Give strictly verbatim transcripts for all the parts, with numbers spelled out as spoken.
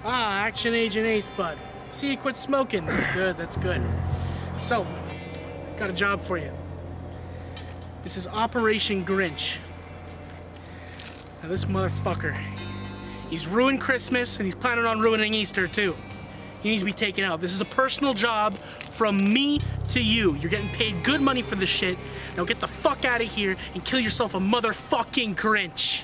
Ah, Action Agent Ace Bud. See, you quit smoking. That's good, that's good. So, got a job for you. This is Operation Grinch. Now this motherfucker, he's ruined Christmas and he's planning on ruining Easter too. He needs to be taken out. This is a personal job from me to you. You're getting paid good money for this shit. Now get the fuck out of here and kill yourself a motherfucking Grinch.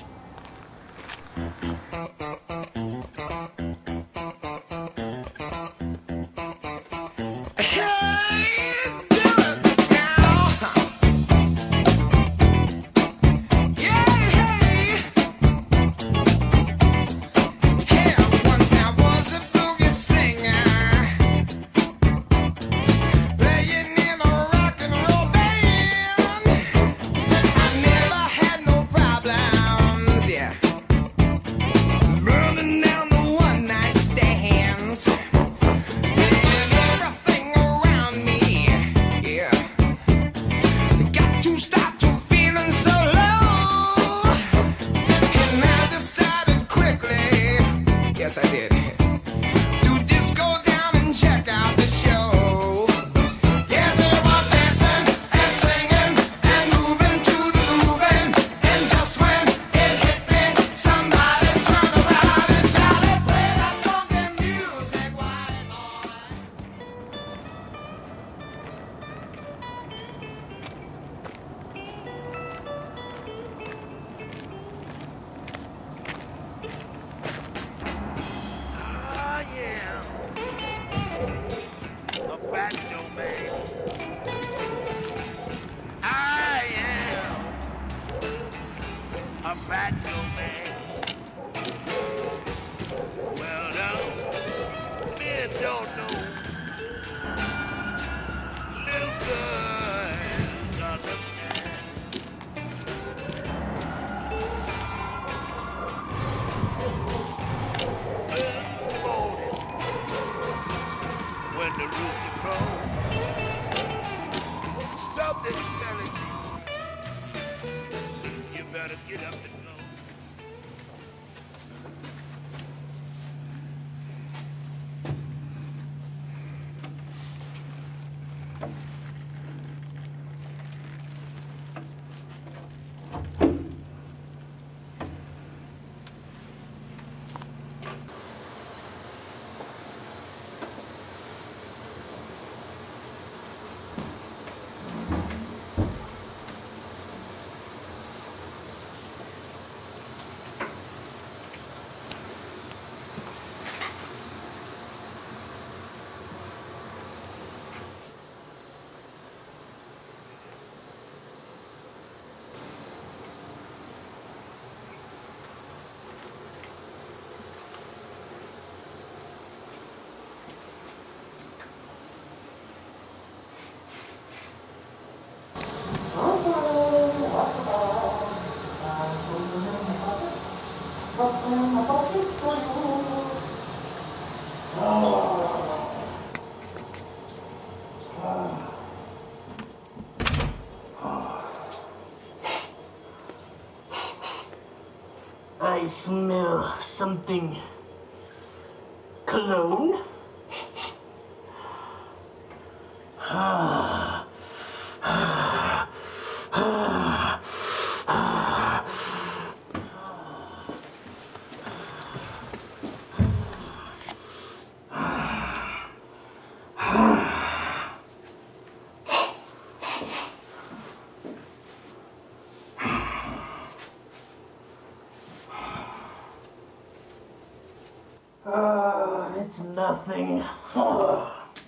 Yes, I did. To just go down and check out the show. Yeah, they were dancing and singing and moving to the grooving. And just when it hit me, somebody turned around and shouted, "Play that funky music, white boy." A bad man. Well, no, men don't know. Little girls understand. Early morning, when the rooster crows, something's telling you, you better get up and go. I smell something. Cologne? Ah. Ah. Ah. Ah. Ah, it's nothing. Oh.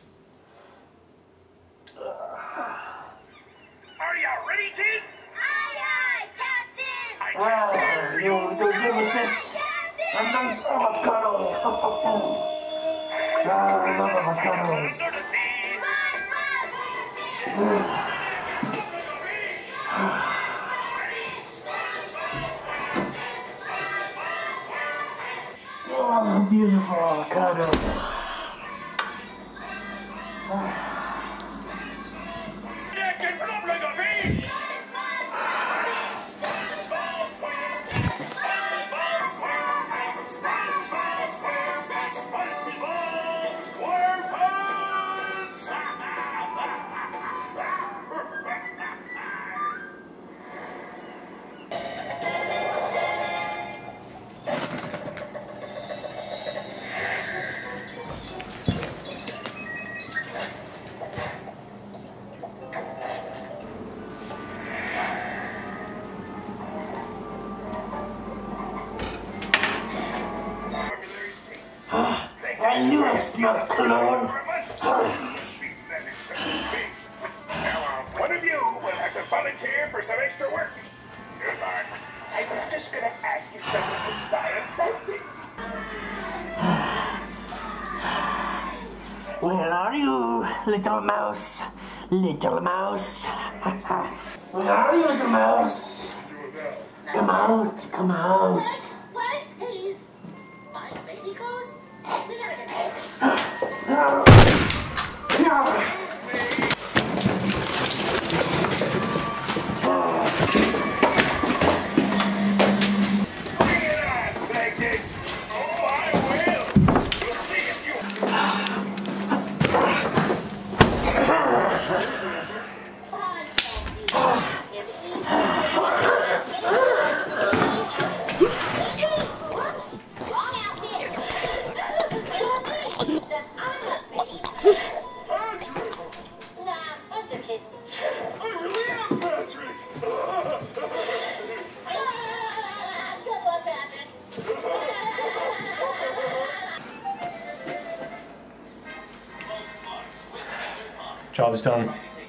Are you ready, kids? Aye, aye, Captain! Ah, you want to deal with this? A nice avocado. Ah, I love avocados. Oh, beautiful avocado. I smell cologne. Now, one of you will have to volunteer for some extra work. Goodbye. I was just gonna ask you something to inspire plenty. Where are you, little mouse? Little mouse. Where are you, little mouse? Come out, come out. What? What? Please. My baby clothes? We gotta get this. Job is done.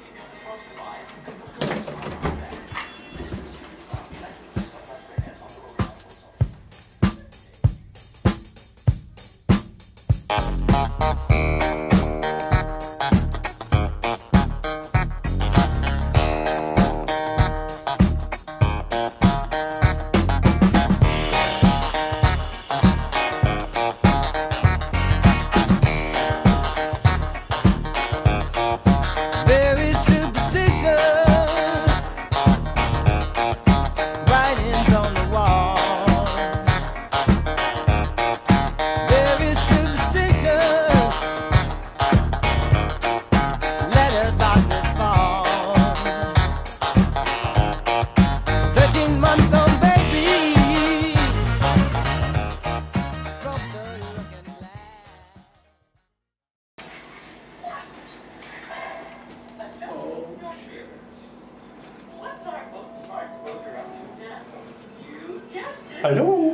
Hello?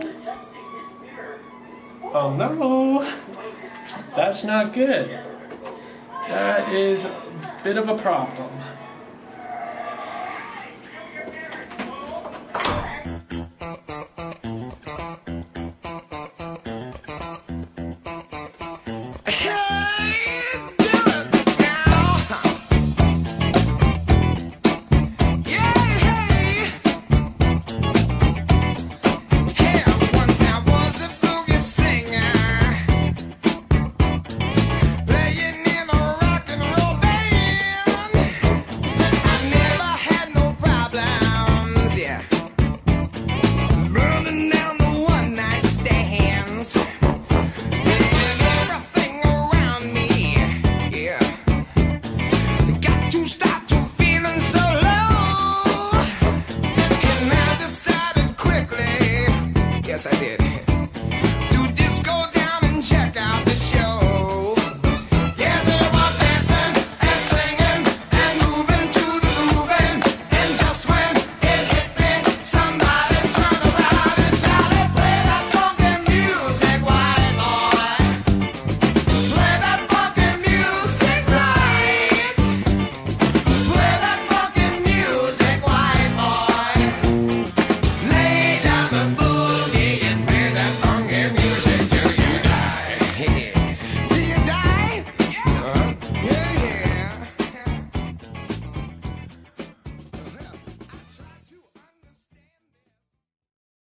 Oh no, that's not good. That is a bit of a problem.